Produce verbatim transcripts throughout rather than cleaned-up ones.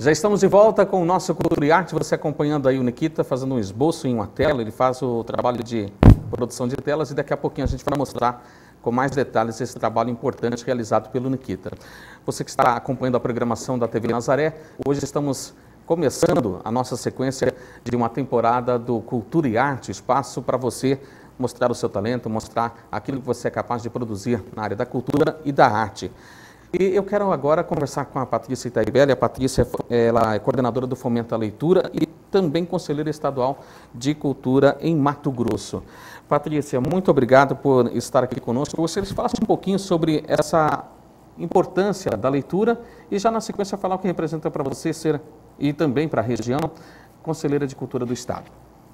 Já estamos de volta com o nosso Cultura e Arte, você acompanhando aí o Nikita fazendo um esboço em uma tela, ele faz o trabalho de produção de telas e daqui a pouquinho a gente vai mostrar com mais detalhes esse trabalho importante realizado pelo Nikita. Você que está acompanhando a programação da T V Nazaré, hoje estamos começando a nossa sequência de uma temporada do Cultura e Arte, espaço para você mostrar o seu talento, mostrar aquilo que você é capaz de produzir na área da cultura e da arte. E eu quero agora conversar com a Patrícia Itaibelli. A Patrícia ela é coordenadora do Fomento à Leitura e também conselheira estadual de Cultura em Mato Grosso. Patrícia, muito obrigado por estar aqui conosco. Você falasse um pouquinho sobre essa importância da leitura e já na sequência falar o que representa para você ser, e também para a região, conselheira de Cultura do Estado.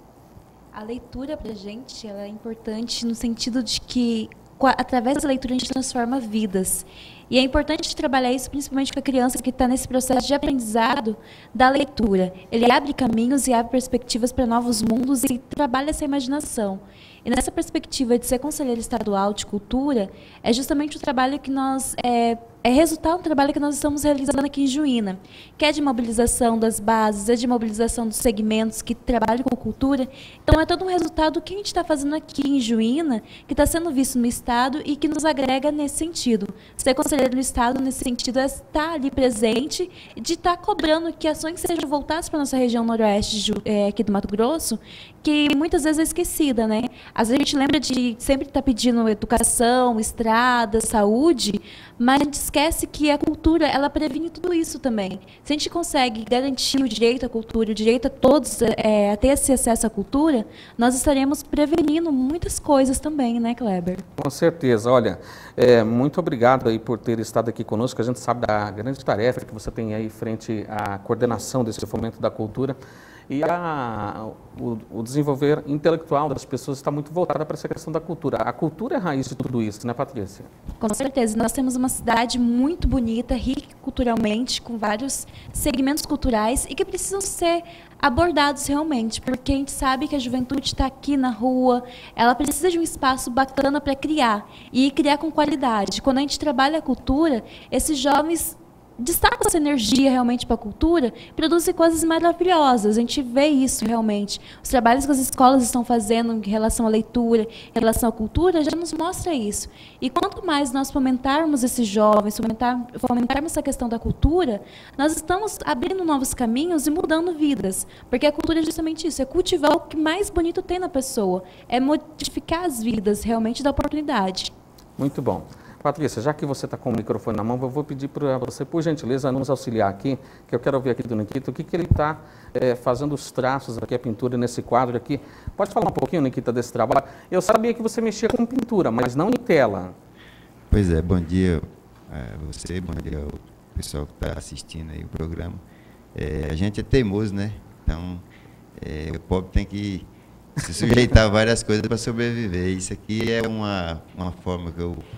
A leitura para a gente ela é importante no sentido de que, através da leitura, a gente transforma vidas. E é importante trabalhar isso principalmente com a criança que está nesse processo de aprendizado da leitura. Ele abre caminhos e abre perspectivas para novos mundos e trabalha essa imaginação. E nessa perspectiva de ser conselheira estadual de cultura, é justamente o trabalho que nós... É, é resultado do trabalho que nós estamos realizando aqui em Juína, que é de mobilização das bases, é de mobilização dos segmentos que trabalham com cultura. Então, é todo um resultado do que a gente está fazendo aqui em Juína, que está sendo visto no Estado e que nos agrega nesse sentido. Ser conselheiro no Estado, nesse sentido, é estar ali presente, de estar cobrando que ações sejam voltadas para a nossa região noroeste de, é, aqui do Mato Grosso, que muitas vezes é esquecida, né? Às vezes a gente lembra de sempre estar pedindo educação, estrada, saúde, mas a gente esquece que a cultura, ela previne tudo isso também. Se a gente consegue garantir o direito à cultura, o direito a todos é, a ter esse acesso à cultura, nós estaremos prevenindo muitas coisas também, né, Kleber? Com certeza. Olha, é, muito obrigado aí por ter estado aqui conosco. A gente sabe da grande tarefa que você tem aí frente à coordenação desse fomento da cultura. E a, o, o desenvolver intelectual das pessoas está muito voltada para essa questão da cultura. A cultura é a raiz de tudo isso, né, Patrícia? Com certeza. Nós temos uma cidade muito bonita, rica culturalmente, com vários segmentos culturais e que precisam ser abordados realmente, porque a gente sabe que a juventude está aqui na rua, ela precisa de um espaço bacana para criar e criar com qualidade. Quando a gente trabalha a cultura, esses jovens destaca essa energia realmente para a cultura, produzem coisas maravilhosas. A gente vê isso realmente. Os trabalhos que as escolas estão fazendo em relação à leitura, em relação à cultura, já nos mostra isso. E quanto mais nós fomentarmos esses jovens, fomentar, fomentarmos essa questão da cultura, nós estamos abrindo novos caminhos e mudando vidas. Porque a cultura é justamente isso, é cultivar o que mais bonito tem na pessoa, é modificar as vidas realmente da oportunidade. Muito bom. Patrícia, já que você está com o microfone na mão, eu vou pedir para você, por gentileza, nos auxiliar aqui, que eu quero ouvir aqui do Nikita, o que, que ele está é, fazendo os traços aqui, a pintura nesse quadro aqui. Pode falar um pouquinho, Nikita, desse trabalho? Eu sabia que você mexia com pintura, mas não em tela. Pois é, bom dia a você, bom dia ao pessoal que está assistindo aí o programa. É, a gente é teimoso, né? Então, é, o pobre tem que se sujeitar a várias coisas para sobreviver. Isso aqui é uma, uma forma que eu...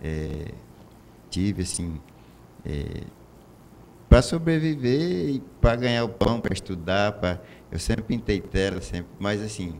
É, tive assim é, para sobreviver e para ganhar o pão, para estudar, para eu sempre pintei tela, sempre, mas assim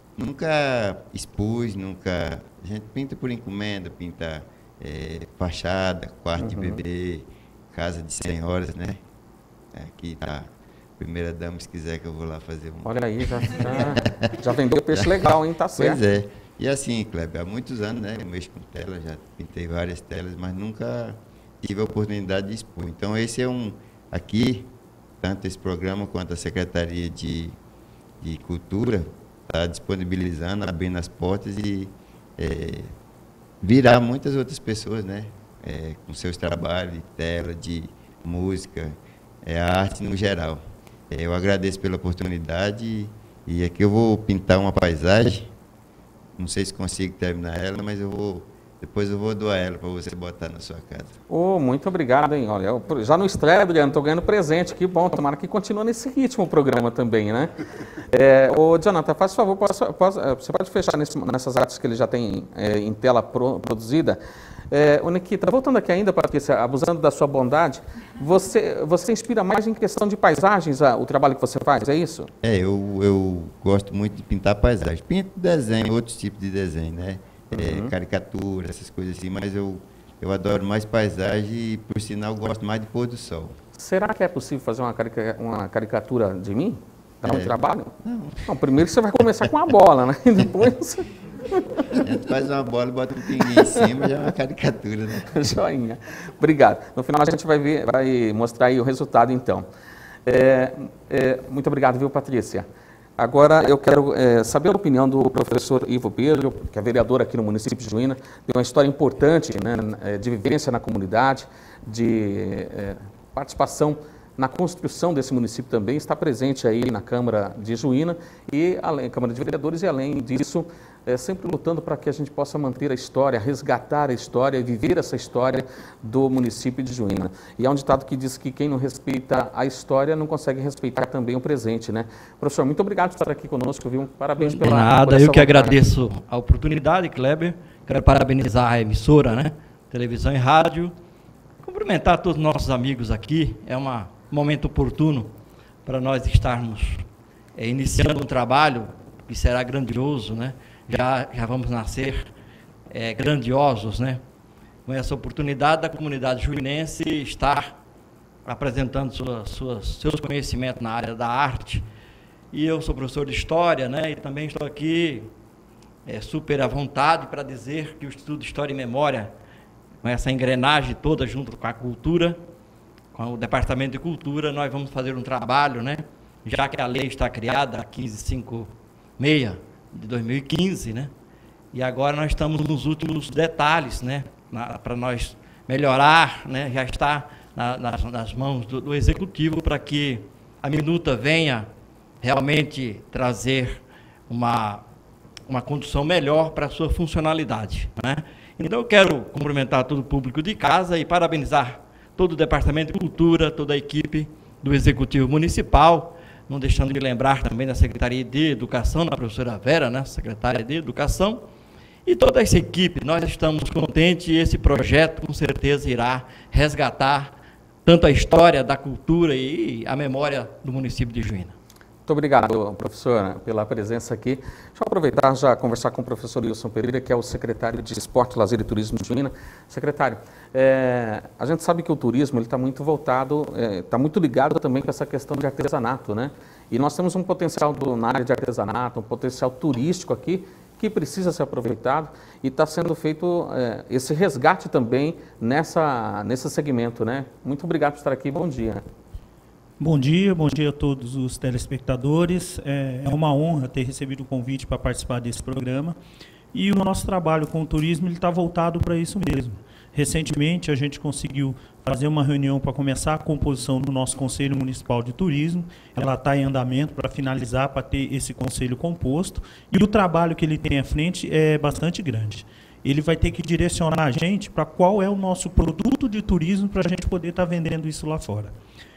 nunca expus, nunca a gente pinta por encomenda, pinta é, fachada, quarto uhum. de bebê, casa de senhoras, né? Aqui tá a primeira dama, se quiser que eu vou lá fazer um. Olha aí, já já, já vendeu peixe legal, hein? Tá certo. Pois é. E assim, Kleber, há muitos anos, né, eu mexo com tela, já pintei várias telas, mas nunca tive a oportunidade de expor. Então, esse é um, aqui, tanto esse programa quanto a Secretaria de, de Cultura está disponibilizando, abrindo as portas e é, virar muitas outras pessoas, né, é, com seus trabalhos de tela, de música, é, a arte no geral. É, eu agradeço pela oportunidade e aqui eu vou pintar uma paisagem. Não sei se consigo terminar ela, mas eu vou, depois eu vou doar ela para você botar na sua casa. Oh, muito obrigado, hein? Olha, eu, já no estreia, Adriano, estou ganhando presente, que bom, tomara que continue nesse ritmo o programa também, né? É, ô, Jonathan, faz favor, posso, posso, você pode fechar nesse, nessas artes que ele já tem é, em tela pro, produzida. É, ô, Nikita, voltando aqui ainda, Patrícia, abusando da sua bondade, você, você inspira mais em questão de paisagens a, o trabalho que você faz, é isso? É, eu, eu gosto muito de pintar paisagens. Pinto desenho, outros tipos de desenho, né? Uhum. É, caricatura, essas coisas assim, mas eu, eu adoro mais paisagem e, por sinal, gosto mais de pôr do sol. Será que é possível fazer uma, carica, uma caricatura de mim? Dá um É. trabalho? Não. Não, primeiro você vai começar com a bola, né? E depois... A gente faz uma bola e bota um pinguim em cima, já é uma caricatura, né? Joinha. Obrigado. No final a gente vai, ver, vai mostrar aí o resultado, então. É, é, muito obrigado, viu, Patrícia? Agora eu quero é, saber a opinião do professor Ivo Pedro, que é vereador aqui no município de Juína, tem uma história importante, né, de vivência na comunidade, de é, participação na construção desse município também, está presente aí na Câmara de Juína e além, Câmara de Vereadores, e além disso, é, sempre lutando para que a gente possa manter a história, resgatar a história, viver essa história do município de Juína. E há um ditado que diz que quem não respeita a história não consegue respeitar também o presente, né? Professor, muito obrigado por estar aqui conosco, viu? Parabéns pela... De nada, por eu essa que vontade. agradeço a oportunidade, Kleber. Quero parabenizar a emissora, né? Televisão e rádio. Cumprimentar todos os nossos amigos aqui. É uma um momento oportuno para nós estarmos é, iniciando um trabalho que será grandioso, né? Já, já vamos nascer é, grandiosos, né? Com essa oportunidade da comunidade juinense estar apresentando suas, suas, seus conhecimentos na área da arte. E eu sou professor de História, né? E também estou aqui é, super à vontade para dizer que o Instituto de História e Memória, com essa engrenagem toda junto com a cultura, com o Departamento de Cultura, nós vamos fazer um trabalho, né? Já que a lei está criada, a quinze cinquenta e seis de dois mil e quinze, né? E agora nós estamos nos últimos detalhes, né? Para nós melhorar, né? Já está na, nas, nas mãos do, do Executivo para que a minuta venha realmente trazer uma, uma condução melhor para a sua funcionalidade, né? Então eu quero cumprimentar todo o público de casa e parabenizar todo o Departamento de Cultura, toda a equipe do Executivo Municipal, não deixando de lembrar também da Secretaria de Educação, da professora Vera, né, secretária de Educação, e toda essa equipe. Nós estamos contentes e esse projeto, com certeza, irá resgatar tanto a história da cultura e a memória do município de Juína. Muito obrigado, professor, pela presença aqui. Deixa eu aproveitar já conversar com o professor Wilson Pereira, que é o secretário de Esporte, Lazer e Turismo de Juína. Secretário, é, a gente sabe que o turismo está muito voltado, está é, muito ligado também com essa questão de artesanato, né? E nós temos um potencial do, na área de artesanato, um potencial turístico aqui, que precisa ser aproveitado e está sendo feito é, esse resgate também nessa, nesse segmento, né? Muito obrigado por estar aqui, bom dia. Bom dia, bom dia a todos os telespectadores. É uma honra ter recebido o convite para participar desse programa. E o nosso trabalho com o turismo está voltado para isso mesmo. Recentemente, a gente conseguiu fazer uma reunião para começar a composição do nosso Conselho Municipal de Turismo. Ela está em andamento para finalizar, para ter esse conselho composto. E o trabalho que ele tem à frente é bastante grande. Ele vai ter que direcionar a gente para qual é o nosso produto de turismo para a gente poder estar vendendo isso lá fora.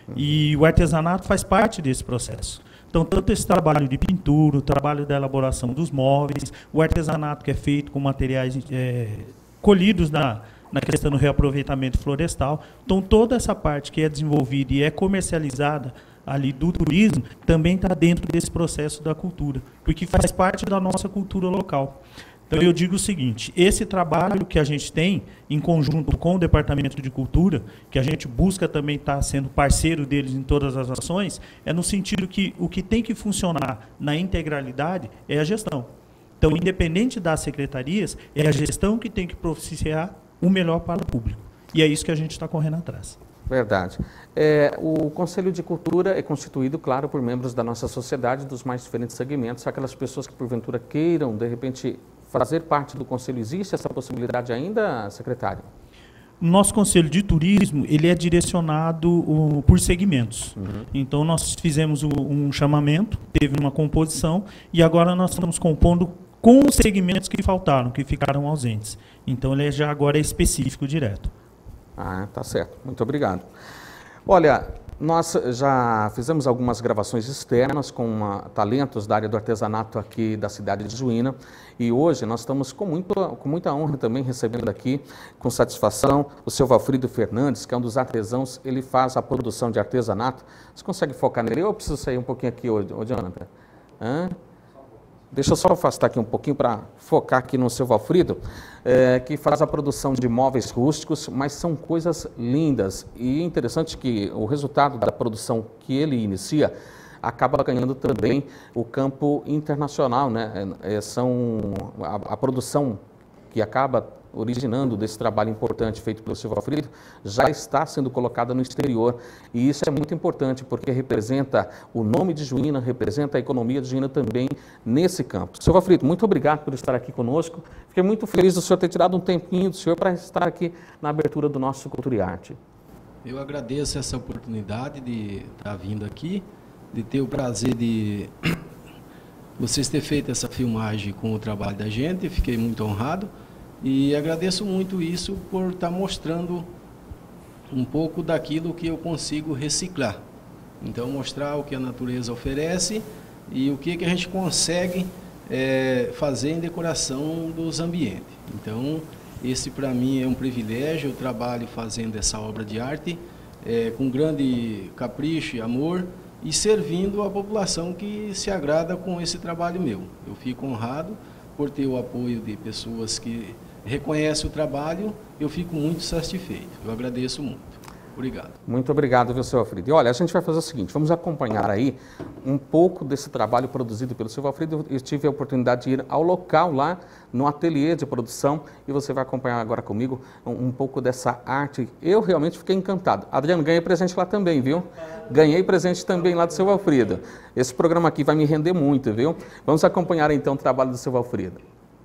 E o artesanato faz parte desse processo. Então, tanto esse trabalho de pintura, o trabalho da elaboração dos móveis, o artesanato que é feito com materiais é, colhidos na, na questão do reaproveitamento florestal. Então, toda essa parte que é desenvolvida e é comercializada ali do turismo, também está dentro desse processo da cultura, porque faz parte da nossa cultura local. Então, eu digo o seguinte, esse trabalho que a gente tem, em conjunto com o Departamento de Cultura, que a gente busca também estar sendo parceiro deles em todas as ações, é no sentido que o que tem que funcionar na integralidade é a gestão. Então, independente das secretarias, é a gestão que tem que propiciar o melhor para o público. E é isso que a gente está correndo atrás. Verdade. É, o Conselho de Cultura é constituído, claro, por membros da nossa sociedade, dos mais diferentes segmentos, aquelas pessoas que, porventura, queiram, de repente, fazer parte do Conselho. Existe essa possibilidade ainda, secretário? O nosso Conselho de Turismo, ele é direcionado uh, por segmentos. Uhum. Então, nós fizemos o, um chamamento, teve uma composição, e agora nós estamos compondo com os segmentos que faltaram, que ficaram ausentes. Então, ele já agora é específico direto. Ah, tá certo. Muito obrigado. Olha, nós já fizemos algumas gravações externas com uma, talentos da área do artesanato aqui da cidade de Juína e hoje nós estamos com, muito, com muita honra também recebendo aqui, com satisfação, o seu Valfrido Fernandes, que é um dos artesãos, ele faz a produção de artesanato. Você consegue focar nele ou eu preciso sair um pouquinho aqui, ô, ô Jonathan? Hã? Deixa eu só afastar aqui um pouquinho para focar aqui no seu Valfrido, é, que faz a produção de móveis rústicos, mas são coisas lindas. E é interessante que o resultado da produção que ele inicia acaba ganhando também o campo internacional, né? É, são a, a produção que acaba originando desse trabalho importante feito pelo seu Valfrido, já está sendo colocada no exterior. E isso é muito importante, porque representa o nome de Juína, representa a economia de Juína também nesse campo. Seu Valfrido, muito obrigado por estar aqui conosco. Fiquei muito feliz do senhor ter tirado um tempinho do senhor para estar aqui na abertura do nosso Cultura e Arte. Eu agradeço essa oportunidade de estar vindo aqui, de ter o prazer de vocês terem feito essa filmagem com o trabalho da gente. Fiquei muito honrado. E agradeço muito isso por estar mostrando um pouco daquilo que eu consigo reciclar. Então, mostrar o que a natureza oferece e o que, que a gente consegue é, fazer em decoração dos ambientes. Então, esse para mim é um privilégio. Eu trabalho fazendo essa obra de arte é, com grande capricho e amor e servindo a população que se agrada com esse trabalho meu. Eu fico honrado por ter o apoio de pessoas que reconhece o trabalho, eu fico muito satisfeito. Eu agradeço muito. Obrigado. Muito obrigado, viu, seu Valfrido. E olha, a gente vai fazer o seguinte, vamos acompanhar aí um pouco desse trabalho produzido pelo seu Valfrido. Eu tive a oportunidade de ir ao local lá, no ateliê de produção, e você vai acompanhar agora comigo um, um pouco dessa arte. Eu realmente fiquei encantado. Adriano, ganhei presente lá também, viu? Ganhei presente também lá do seu Valfrido. Esse programa aqui vai me render muito, viu? Vamos acompanhar então o trabalho do seu Valfrido.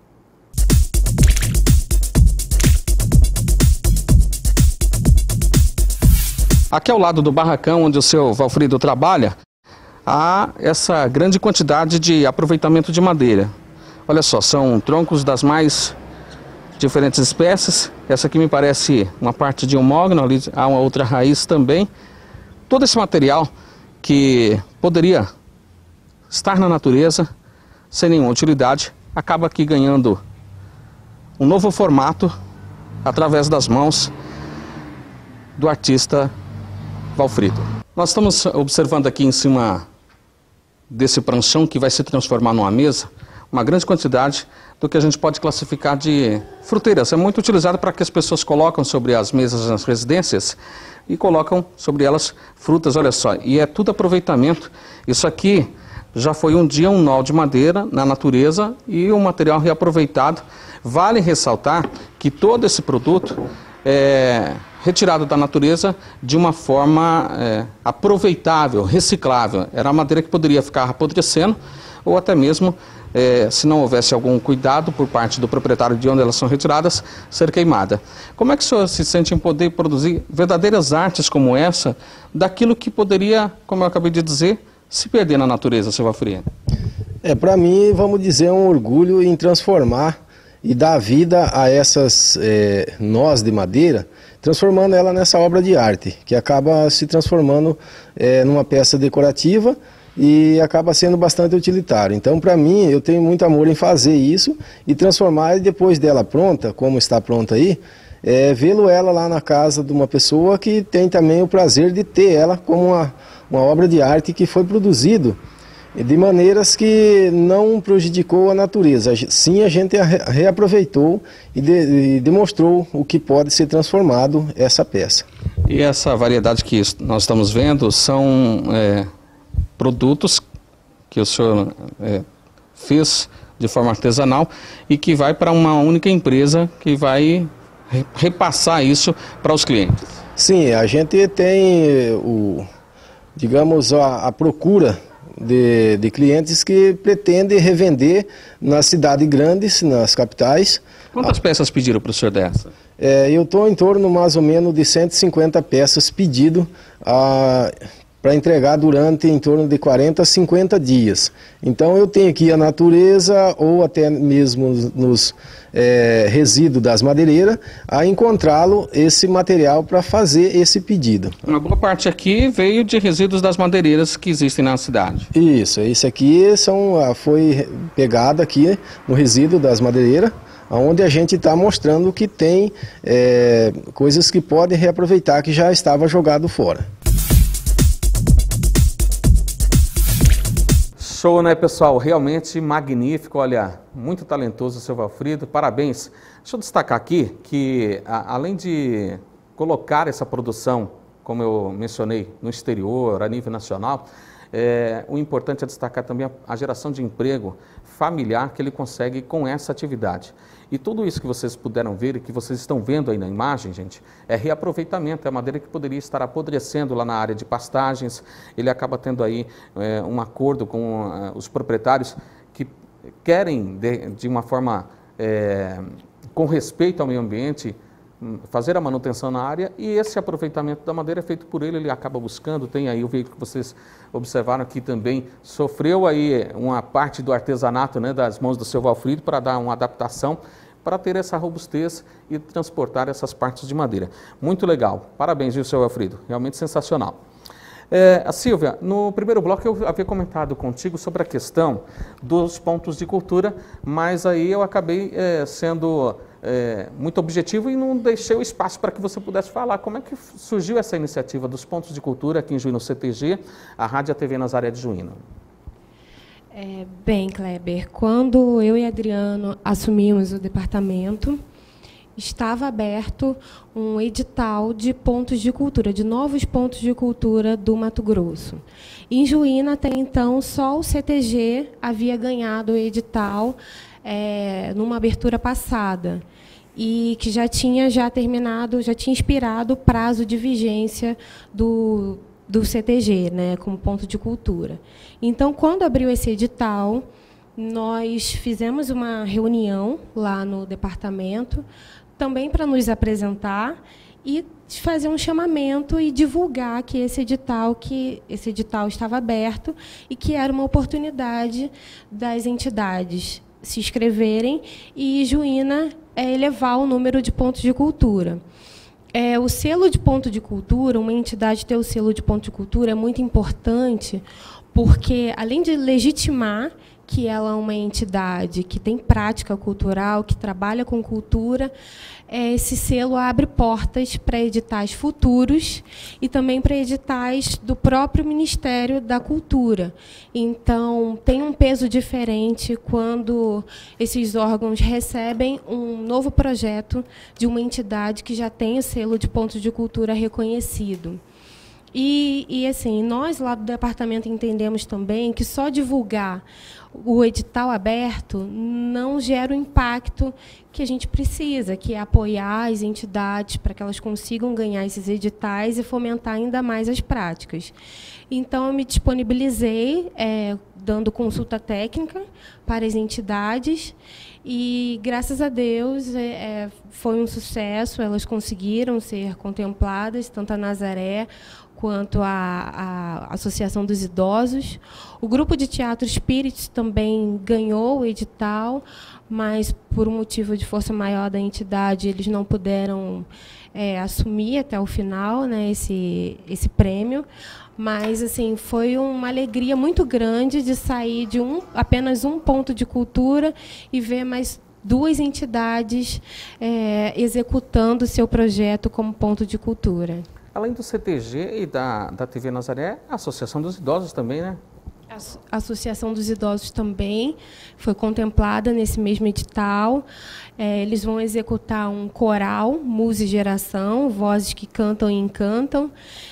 Aqui ao lado do barracão onde o seu Valfrido trabalha, há essa grande quantidade de aproveitamento de madeira. Olha só, são troncos das mais diferentes espécies. Essa aqui me parece uma parte de um mogno, ali há uma outra raiz também. Todo esse material que poderia estar na natureza sem nenhuma utilidade, acaba aqui ganhando um novo formato através das mãos do artista Valfrido. Nós estamos observando aqui em cima desse pranchão que vai se transformar numa mesa, uma grande quantidade do que a gente pode classificar de fruteiras. É muito utilizado para que as pessoas colocam sobre as mesas nas residências e colocam sobre elas frutas, olha só. E é tudo aproveitamento. Isso aqui já foi um dia um nó de madeira na natureza e um material reaproveitado. Vale ressaltar que todo esse produto é retirado da natureza de uma forma é, aproveitável, reciclável. Era a madeira que poderia ficar apodrecendo ou até mesmo, é, se não houvesse algum cuidado por parte do proprietário de onde elas são retiradas, ser queimada. Como é que o senhor se sente em poder produzir verdadeiras artes como essa, daquilo que poderia, como eu acabei de dizer, se perder na natureza, seu Valfrido? É, para mim, vamos dizer, é um orgulho em transformar e dar vida a essas é, nós de madeira, transformando ela nessa obra de arte, que acaba se transformando é, numa peça decorativa e acaba sendo bastante utilitário. Então, para mim, eu tenho muito amor em fazer isso e transformar, e depois dela pronta, como está pronta aí, é, vê-lo ela lá na casa de uma pessoa que tem também o prazer de ter ela como uma, uma obra de arte que foi produzido de maneiras que não prejudicou a natureza. Sim, a gente reaproveitou e, de, e demonstrou o que pode ser transformado essa peça. E essa variedade que nós estamos vendo são é, produtos que o senhor é, fez de forma artesanal e que vai para uma única empresa que vai repassar isso para os clientes. Sim, a gente tem o, digamos, a, a procura De, de clientes que pretendem revender nas cidades grandes, nas capitais. Quantas peças pediram para o senhor dessa? É, eu estou em torno mais ou menos de cento e cinquenta peças pedido para entregar durante em torno de quarenta a cinquenta dias. Então eu tenho aqui a natureza ou até mesmo nos é, resíduos das madeireiras a encontrá-lo esse material para fazer esse pedido. Uma boa parte aqui veio de resíduos das madeireiras que existem na cidade. Isso, esse aqui são, foi pegado aqui no resíduo das madeireiras, onde a gente está mostrando que tem é, coisas que podem reaproveitar que já estava jogado fora. Show, né, pessoal? Realmente magnífico, olha, muito talentoso o seu Valfrido, parabéns. Deixa eu destacar aqui que, a, além de colocar essa produção, como eu mencionei, no exterior, a nível nacional, é, o importante é destacar também a, a geração de emprego familiar que ele consegue com essa atividade. E tudo isso que vocês puderam ver e que vocês estão vendo aí na imagem, gente, é reaproveitamento, é madeira que poderia estar apodrecendo lá na área de pastagens. Ele acaba tendo aí é, um acordo com uh, os proprietários que querem, de, de uma forma é, com respeito ao meio ambiente, fazer a manutenção na área, e esse aproveitamento da madeira é feito por ele, ele acaba buscando. Tem aí o veículo que vocês observaram que também sofreu aí uma parte do artesanato, né, das mãos do seu Valfrido, para dar uma adaptação, para ter essa robustez e transportar essas partes de madeira. Muito legal, parabéns, viu, seu Valfrido, realmente sensacional. É, a Silvia, no primeiro bloco eu havia comentado contigo sobre a questão dos pontos de cultura, mas aí eu acabei é, sendo é, muito objetivo e não deixei o espaço para que você pudesse falar. Como é que surgiu essa iniciativa dos pontos de cultura aqui em Juína, no C T G, a Rádio e a T V Nazaré de Juína? É, bem, Kleber, quando eu e Adriano assumimos o departamento, estava aberto um edital de pontos de cultura, de novos pontos de cultura do Mato Grosso. Em Juína, até então, só o C T G havia ganhado o edital é, numa abertura passada, e que já tinha já terminado, já tinha expirado o prazo de vigência do, do C T G, né, como ponto de cultura. Então, quando abriu esse edital, nós fizemos uma reunião lá no departamento, também para nos apresentar e fazer um chamamento e divulgar que esse edital, que esse edital estava aberto e que era uma oportunidade das entidades se inscreverem e Juína é, elevar o número de pontos de cultura. É, o selo de ponto de cultura, uma entidade ter o selo de ponto de cultura é muito importante, porque, além de legitimar que ela é uma entidade que tem prática cultural, que trabalha com cultura, esse selo abre portas para editais futuros e também para editais do próprio Ministério da Cultura. Então, tem um peso diferente quando esses órgãos recebem um novo projeto de uma entidade que já tem o selo de ponto de cultura reconhecido. E, e, assim, nós lá do departamento entendemos também que só divulgar o edital aberto não gera o impacto que a gente precisa, que é apoiar as entidades para que elas consigam ganhar esses editais e fomentar ainda mais as práticas. Então, eu me disponibilizei, é, dando consulta técnica para as entidades, e, graças a Deus, é, foi um sucesso, elas conseguiram ser contempladas, tanto a Nazaré quanto a, a Associação dos Idosos. O Grupo de Teatro Espíritos também ganhou o edital, mas, por um motivo de força maior da entidade, eles não puderam é, assumir até o final, né, esse, esse prêmio. Mas, assim, foi uma alegria muito grande de sair de um, apenas um ponto de cultura e ver mais duas entidades é, executando o seu projeto como ponto de cultura. Além do C T G e da, da T V Nazaré, a Associação dos Idosos também, né? A Associação dos Idosos também foi contemplada nesse mesmo edital. É, eles vão executar um coral, Musa e Geração, vozes que cantam e encantam.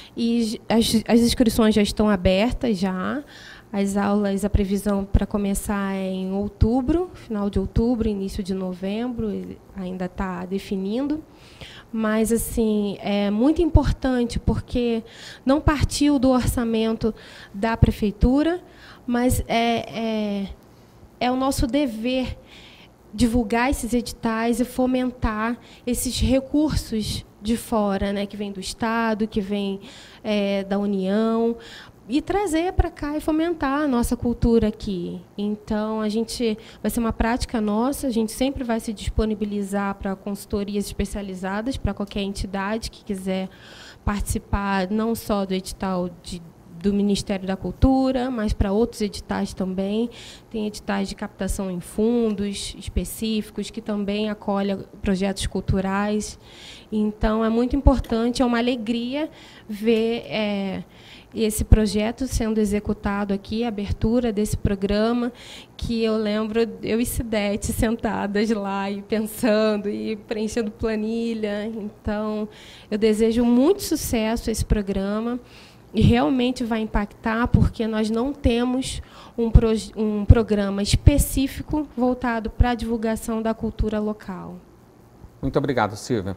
E as, as inscrições já estão abertas, já. As aulas, a previsão para começar é em outubro, final de outubro, início de novembro, ainda está definindo. Mas, assim, é muito importante, porque não partiu do orçamento da prefeitura, mas é, é, é o nosso dever divulgar esses editais e fomentar esses recursos de fora, né, que vem do Estado, que vem é, da União, e trazer para cá e fomentar a nossa cultura aqui. Então, a gente vai ser uma prática nossa, a gente sempre vai se disponibilizar para consultorias especializadas, para qualquer entidade que quiser participar, não só do edital de do Ministério da Cultura, mas para outros editais também. Tem editais de captação em fundos específicos, que também acolhem projetos culturais. Então, é muito importante, é uma alegria ver é, esse projeto sendo executado aqui, a abertura desse programa, que eu lembro, eu e Cidete sentadas lá e pensando e preenchendo planilha. Então, eu desejo muito sucesso a esse programa e realmente vai impactar, porque nós não temos um, pro, um programa específico voltado para a divulgação da cultura local. Muito obrigado, Silvia.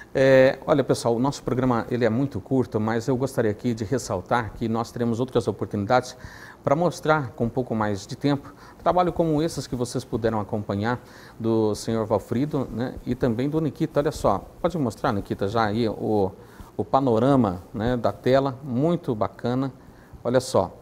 É, olha, pessoal, o nosso programa ele é muito curto, mas eu gostaria aqui de ressaltar que nós teremos outras oportunidades para mostrar com um pouco mais de tempo trabalho como esses que vocês puderam acompanhar do senhor Valfrido, né, e também do Nikita. Olha só, pode mostrar, Nikita, já aí o, o panorama, né, da tela, muito bacana. Olha só.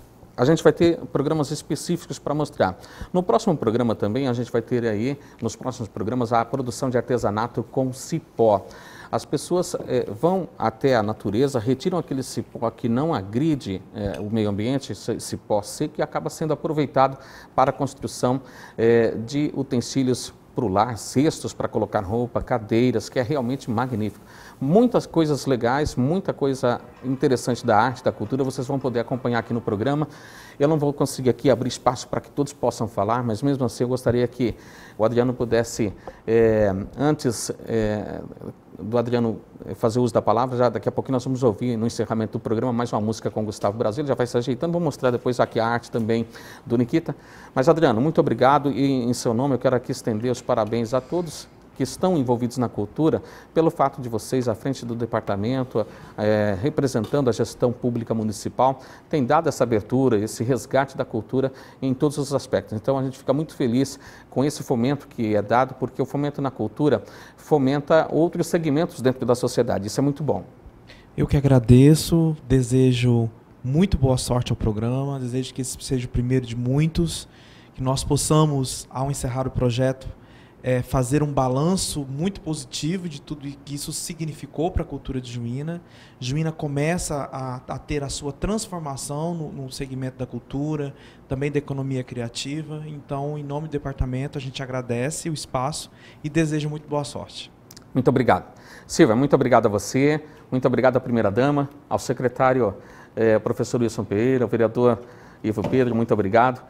A gente vai ter programas específicos para mostrar. No próximo programa também, a gente vai ter aí, nos próximos programas, a produção de artesanato com cipó. As pessoas eh, vão até a natureza, retiram aquele cipó que não agride eh, o meio ambiente, cipó seco, e acaba sendo aproveitado para a construção eh, de utensílios para o lar, cestos para colocar roupa, cadeiras, que é realmente magnífico. Muitas coisas legais, muita coisa interessante da arte, da cultura, vocês vão poder acompanhar aqui no programa. Eu não vou conseguir aqui abrir espaço para que todos possam falar, mas mesmo assim eu gostaria que o Adriano pudesse, é, antes é, do Adriano fazer uso da palavra, já daqui a pouquinho nós vamos ouvir no encerramento do programa mais uma música com o Gustavo Brasil, ele já vai se ajeitando, vou mostrar depois aqui a arte também do Nikita. Mas Adriano, muito obrigado e em seu nome eu quero aqui estender os parabéns a todos que estão envolvidos na cultura, pelo fato de vocês, à frente do departamento, é, representando a gestão pública municipal, tem dado essa abertura, esse resgate da cultura em todos os aspectos. Então, a gente fica muito feliz com esse fomento que é dado, porque o fomento na cultura fomenta outros segmentos dentro da sociedade. Isso é muito bom. Eu que agradeço, desejo muito boa sorte ao programa, desejo que esse seja o primeiro de muitos, que nós possamos, ao encerrar o projeto, É, fazer um balanço muito positivo de tudo que isso significou para a cultura de Juína. Juína começa a, a ter a sua transformação no, no segmento da cultura, também da economia criativa. Então, em nome do departamento, a gente agradece o espaço e deseja muito boa sorte. Muito obrigado. Silvia, muito obrigado a você, muito obrigado à primeira-dama, ao secretário eh, professor Wilson Pereira, ao vereador Ivo Pedro, muito obrigado.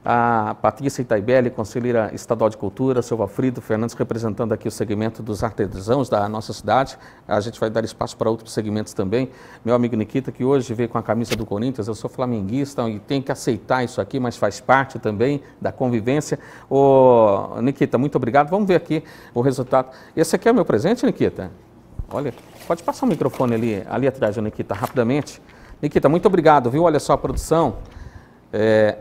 A Patrícia Itaibelli, conselheira estadual de cultura, seu Valfrido Fernandes, representando aqui o segmento dos artesãos da nossa cidade. A gente vai dar espaço para outros segmentos também. Meu amigo Nikita, que hoje veio com a camisa do Corinthians, eu sou flamenguista e tenho que aceitar isso aqui, mas faz parte também da convivência. Ô, Nikita, muito obrigado. Vamos ver aqui o resultado. Esse aqui é o meu presente, Nikita? Olha, pode passar o microfone ali, ali atrás, Nikita, rapidamente. Nikita, muito obrigado, viu? Olha só a produção. É...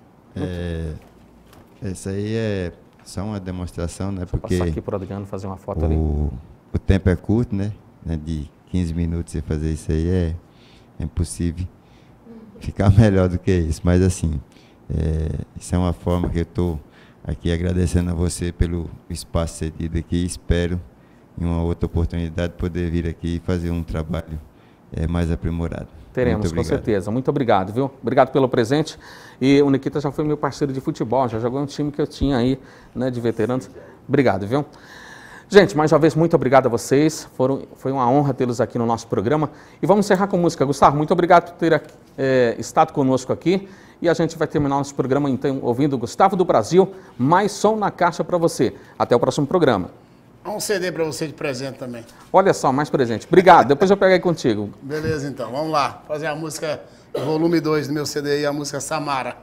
É, isso aí é só uma demonstração, né? Vou porque passar aqui para o Adriano fazer uma foto o, ali. O tempo é curto, né? De quinze minutos você fazer isso aí é, é impossível ficar melhor do que isso. Mas assim, é, isso é uma forma que eu estou aqui agradecendo a você pelo espaço cedido aqui. Espero em uma outra oportunidade poder vir aqui e fazer um trabalho é, mais aprimorado. Teremos, com certeza. Muito obrigado, viu? Obrigado pelo presente. E o Nikita já foi meu parceiro de futebol, já jogou um time que eu tinha aí, né, de veteranos. Obrigado, viu? Gente, mais uma vez, muito obrigado a vocês. Foram, foi uma honra tê-los aqui no nosso programa. E vamos encerrar com música. Gustavo, muito obrigado por ter é, estado conosco aqui. E a gente vai terminar nosso programa, então, ouvindo Gustavo do Brasil, mais som na caixa para você. Até o próximo programa. Um C D para você de presente também. Olha só, mais presente. Obrigado. Depois eu pego aí contigo. Beleza, então. Vamos lá. Fazer a música volume dois do meu C D aí, a música Samara.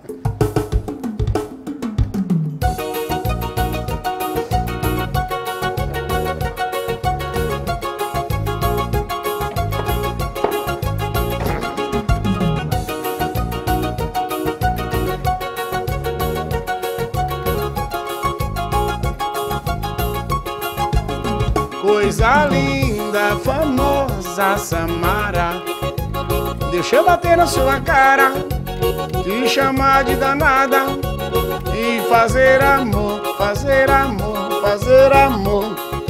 Coisa linda, famosa Samara, deixa eu bater na sua cara, te chamar de danada e fazer amor, fazer amor, fazer amor.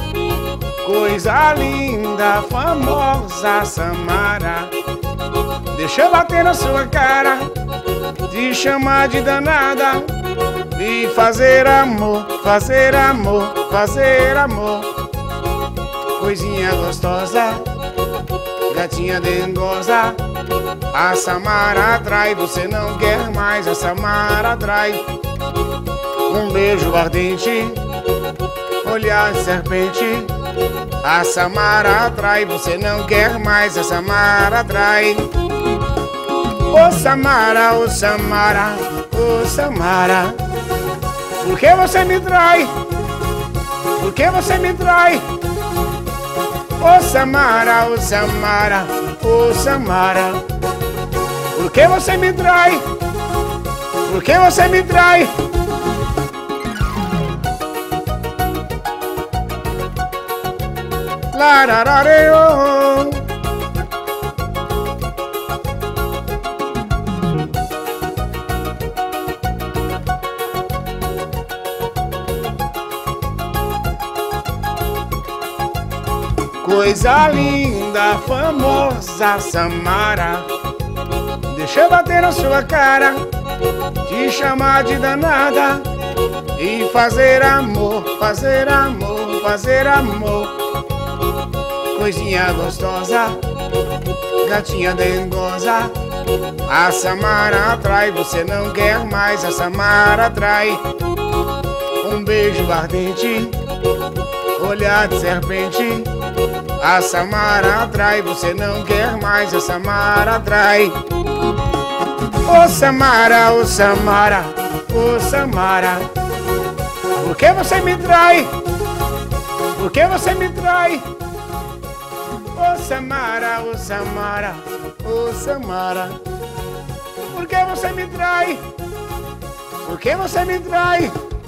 Coisa linda, famosa Samara, deixa eu bater na sua cara, te chamar de danada e fazer amor, fazer amor, fazer amor. Coisinha gostosa, gatinha dengosa, a Samara atrai, você não quer mais, a Samara atrai. Um beijo ardente, olhar de serpente, a Samara atrai, você não quer mais, a Samara atrai. Ô Samara, ô Samara, ô Samara, por que você me trai? Por que você me trai? Ô Samara, ô Samara, ô Samara, por que você me trai? Por que você me trai? Lararareo. Coisa linda, famosa Samara, deixa eu bater na sua cara, te chamar de danada e fazer amor, fazer amor, fazer amor. Coisinha gostosa, gatinha dengosa, a Samara atrai, você não quer mais, a Samara atrai. Um beijo ardente, olhar de serpente, a Samara atrai, você não quer mais, a Samara atrai. Ô Samara, ô Samara, ô Samara, por que você me trai? Por que você me trai? Ô Samara, ô Samara, ô Samara, por que você me trai? Por que você me trai?